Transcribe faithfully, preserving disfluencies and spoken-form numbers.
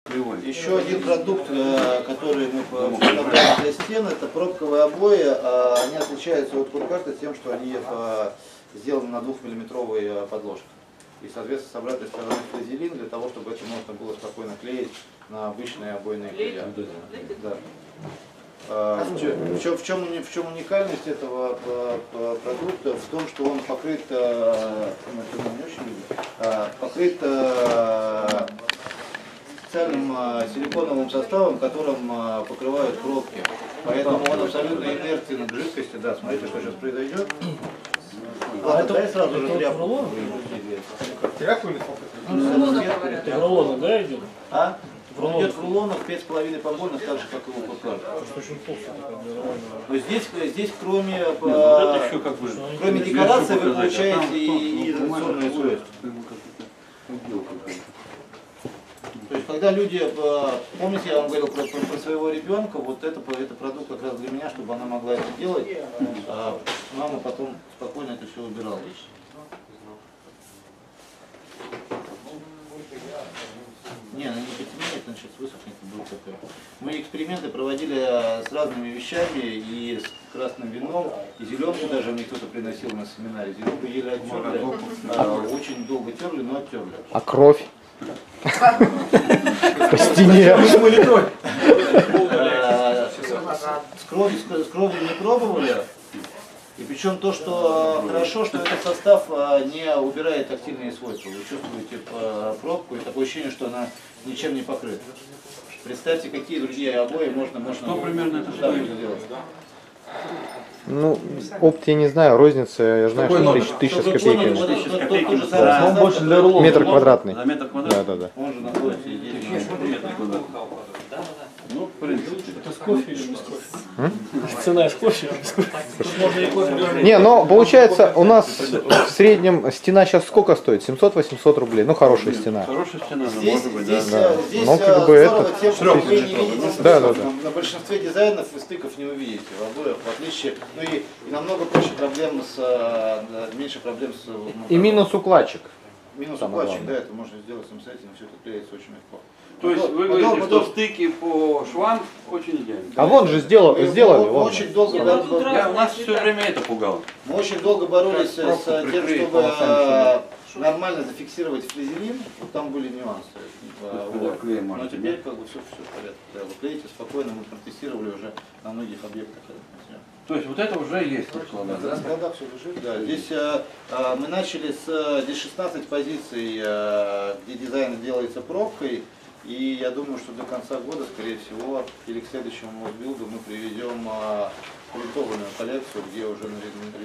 Еще один продукт, который мы поставляем для стен, это пробковые обои. Они отличаются от куркарта тем, что они сделаны на двухмиллиметровой подложке. И, соответственно, с обратной стороны флазелин, для того, чтобы это можно было спокойно клеить на обычные обойные клея. Да. В чем, в, чем, в чем уникальность этого продукта? В том, что он покрыт, покрыт специальным силиконовым составом, которым покрывают пробки. Поэтому он абсолютно инертен к жидкости. Да, смотрите, что сейчас произойдет. А Ладно, это, дай сразу это же тряпку. рулон? Тряпку или сколько? Это в рулонах, да, идет? А? В Он идет в рулонах пять с половиной помольных, так же, как и у куркарта. Что очень толстый такой для рулона. Но здесь, здесь кроме, Нет, вот это еще как бы, кроме декорации вы получаете и изоляционную свойства. То есть, когда люди, помните, я вам говорил про, про, про своего ребенка, вот это, это продукт как раз для меня, чтобы она могла это делать, а мама потом спокойно это все убирала. Не, она не потемнеет, она сейчас высохнет и будет такое. Мы эксперименты проводили с разными вещами, и с красным вином, и зеленку даже мне кто-то приносил на семинаре. Зеленку еле оттерли, а, очень долго терли, но оттерли. А кровь? По стене. С кровью не пробовали. И причем то, что хорошо, что этот состав не убирает тактильные свойства. Вы чувствуете пробку и такое ощущение, что она ничем не покрыта. Представьте, какие другие обои можно, можно что примерно это сделать. Ну, опт я не знаю, розница, я знаю, что тысяча, тысяча с копейками. Да, он больше для рулона. Метр квадратный. За метр квадратный? Да, да, да. Он же находится здесь. Ну, в принципе. Это с кофе или без кофе? Цена из кофе или без кофе? Можно и кофе. Не, но получается у нас в среднем стена сейчас сколько стоит? семьсот-восемьсот рублей. Ну, хорошая стена. Хорошая стена, но Здесь, может быть, здесь, да. Да. здесь Ну, как бы здорово это- тем, что вы не видите стыков. Да, да, да. На, на большинстве дизайнов вы стыков не увидите в обоях, в отличие, ну и, и намного проще проблем с, э, меньше проблем с... Ну, И минус укладчик. минус самое укладчик, да, главное. это можно сделать самостоятельно, все это клеится очень легко. То есть вы Потом- говорите, потом- что стыки по швам очень идеальны. А вон же сделал, мы- сделали, мы вон. очень долго, Не, бо- ну тут бо- Я, нас все время это пугало. мы очень долго боролись Как пробку с тем, прикрыть чтобы полосами, э, нормально зафиксировать флизелин, вот там были нюансы. Э, когда вот. клеем Но можете, теперь да? как бы все, все в порядке. Да, вы клеите спокойно, мы протестировали уже на многих объектах. То есть вот это уже есть на складах, На да? складах все лежит, да. Здесь э, э, мы начали с э, здесь шестнадцать позиций, э, где дизайн делается пробкой. И я думаю, что до конца года, скорее всего, или к следующему билду мы приведем э, принтованную коллекцию, где уже